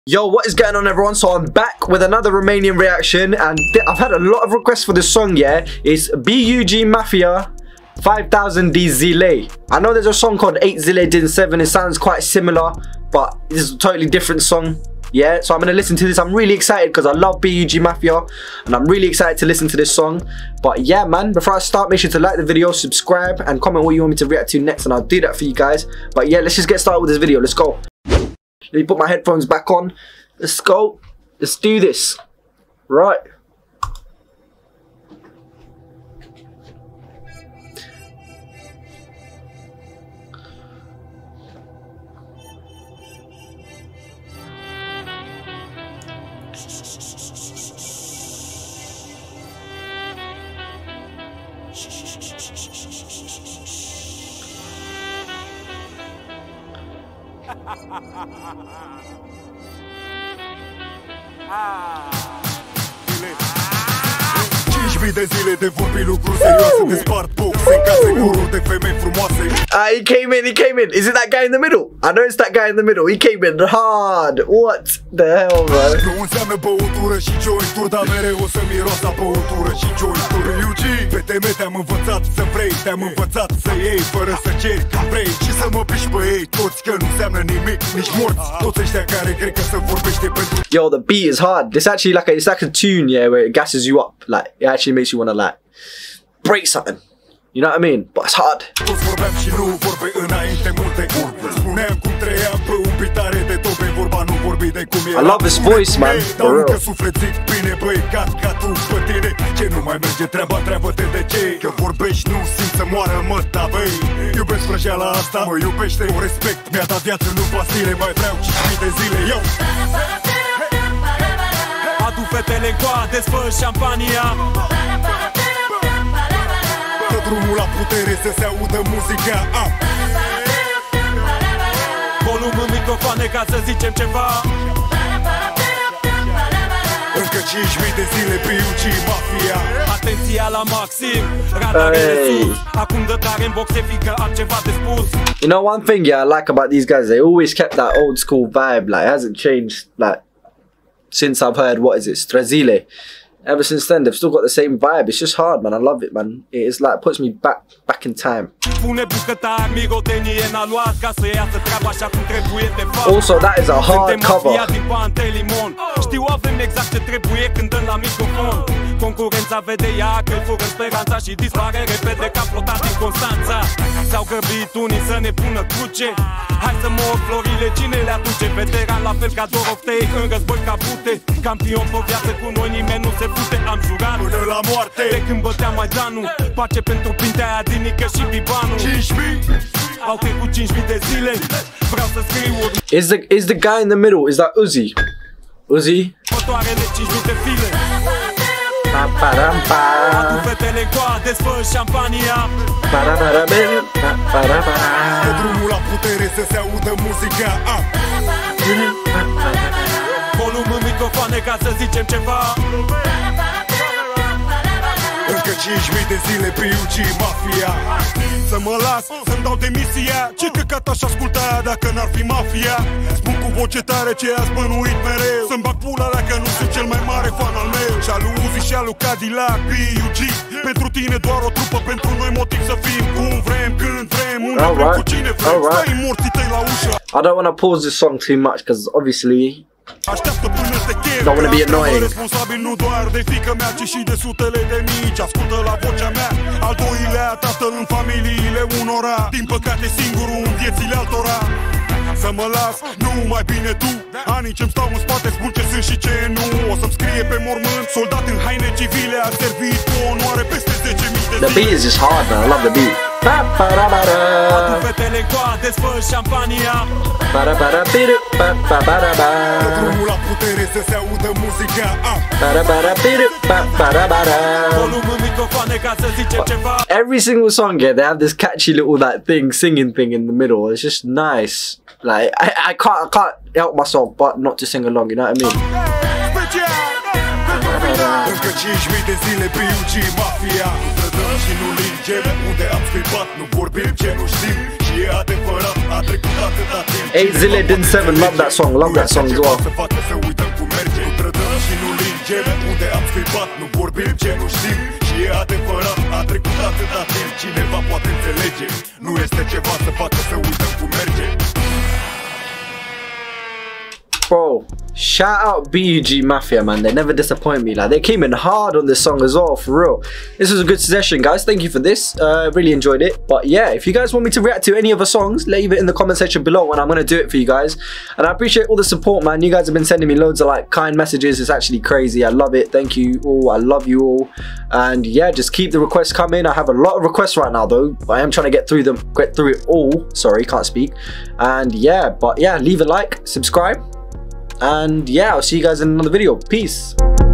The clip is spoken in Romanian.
Yo, what is going on, everyone? So I'm back with another Romanian reaction, and I've had a lot of requests for this song. Yeah, it's BUG Mafia 5000 de Zile. I know there's a song called 8 Zile din 7. It sounds quite similar, but this is a totally different song. Yeah, so I'm gonna listen to this. I'm really excited because I love BUG Mafia, and I'm really excited to listen to this song. But yeah, man, before I start, make sure to like the video, subscribe, and comment what you want me to react to next, and I'll do that for you guys. But yeah, let's just get started with this video. Let's go. Let me put my headphones back on. Let's go. Let's do this. Right. De zile de vorbi lucruri serioase, de spart boxe în case guru de femei frumoase. He came in. Is it that guy in the middle? I know it's that guy in the middle. He came in hard. What the hell, man? Nu înseamnă băutură și jointuri, dar mereu o să miros la băutură și jointuri. UG, pe teme te-am învățat să vrei, te-am învățat să iei fără să ceri când vrei și să mă piși pe ei toți, că nu înseamnă nimic, nici morți. Toți ăștia care cred că se vorbește pentru. Yo, the beat is hard. It's actually like it's like a tune, yeah, where it gasses you up. Like it actually makes you want to like break something. You know what I mean? But it's hard. Toți vorbeam și nu vorbe înainte multe urbe. Spuneam cum trăiam pe un pitare de tope, vorba nu vorbi de cum era. I love this voice, man. Dar încă suflet zic bine, băi, ca tu pe tine. Ce nu mai merge treaba, treabă-te de ce? Că vorbești, nu simți să moară, mă, da, băi. Iubesc vrăjeala asta, mă iubește, o respect. Mi-a dat viață, nu pastile, mai vreau 5.000 de zile, yo! Adu fetele în coade, spă șampania. Dă drumul la putere să se audă muzica. Volum în microfoane ca să zicem ceva. Încă 5.000 de zile BUG Mafia. Atenția la maxim, radarele sus. Acum dă tare în boxe, fiindcă am ceva de spus. You know, one thing, yeah, I like about these guys, they always kept that old school vibe. Like, it hasn't changed, like, since I've heard, what is it, Strazile. Ever since then, they've still got the same vibe. It's just hard, man. I love it, man. It's like, puts me back in time. Also, that is a hard cover. Știu, avem exact ce trebuie când dăm la microfon. Concurența vede ea că-i fură speranța și dispare repede ca flotat din Constanța. S-au grăbit unii să ne pună cruce. Hai să mor florile, cine le aduce? Veteran la fel ca Doroftei în război ca Bute. Campion pe viață cu noi, nimeni nu se fute. Am jurat până la moarte de când băteam Maidanul. Pace pentru Pintea aia din Nică și Bibanu. 5.000. Au trecut 5.000 de zile. Vreau să scriu. Is the guy in the middle, is that Uzi? Uzi? Motoarele 5.000 de file. Adu fetele în coade, spă șampania. Dă drumul la putere să se audă muzica. Volum în microfoane ca să zicem ceva. Încă 5.000 de zile BUG Mafia. Să mă las, să-mi dau demisia. Ce căcat aș asculta dacă n-ar fi mafia? Spun cu voce tare ce ați bănuit mereu. Să-mi bag pula dacă nu sunt cel mai mare fan al meu. Și al Uzi și al lui Cadillac BUG. Pentru tine doar o trupă, pentru noi motiv să fim cum vrem, când vrem, unde vrem, cu cine vrem. Stai morții tăi la ușă. I don't want to pause this song too much because obviously don't want to be annoying. Responsabil nu doar de fiica mea, ci și de sutele de mici. Ascultă la vocea mea. Al doilea tatăl în familiile unora. Din păcate singurul în viețile altora. Să mă las, nu mai bine tu. Anii ce-mi stau în spate spun ce sunt și ce nu. O să-mi scrie pe mormânt soldat în haine civile. A servit cu onoare peste 10.000 de zile. The beat is just hard, man. I love the beat. Adu fetele în coade, spă șampania. Drumul la putere să se audă muzica. Volum în microfoane ca să zicem ceva. Every single song, yeah, they have this catchy little that thing, singing thing in the middle. It's just nice. Like I can't help myself but not to sing along. You know what I mean? Încă 5.000 de zile BUG Mafia. Nu trădăm și nu lingem. Unde am scripat, nu vorbim ce nu știm. și e adevărat, a trecut atâta timp. 8 zile din 7, love that song as well. Să facă să uităm cum merge, nu trădăm și nu lingem, unde am scuipat, nu vorbim ce nu știm. Și e adevărat, a trecut atâta timp, cineva poate înțelege, nu este ceva să facă să uităm cum merge. Bro, shout out BUG Mafia, man. They never disappoint me. Like, they came in hard on this song as well, for real. This was a good session, guys. Thank you for this. Really enjoyed it. But yeah, if you guys want me to react to any other songs, leave it in the comment section below and I'm going to do it for you guys. And I appreciate all the support, man. You guys have been sending me loads of like kind messages. It's actually crazy. I love it. Thank you all. I love you all. And yeah, just keep the requests coming. I have a lot of requests right now though. I am trying to get through it all. Sorry, can't speak. And yeah, but yeah, leave a like, subscribe. And yeah, I'll see you guys in another video. Peace.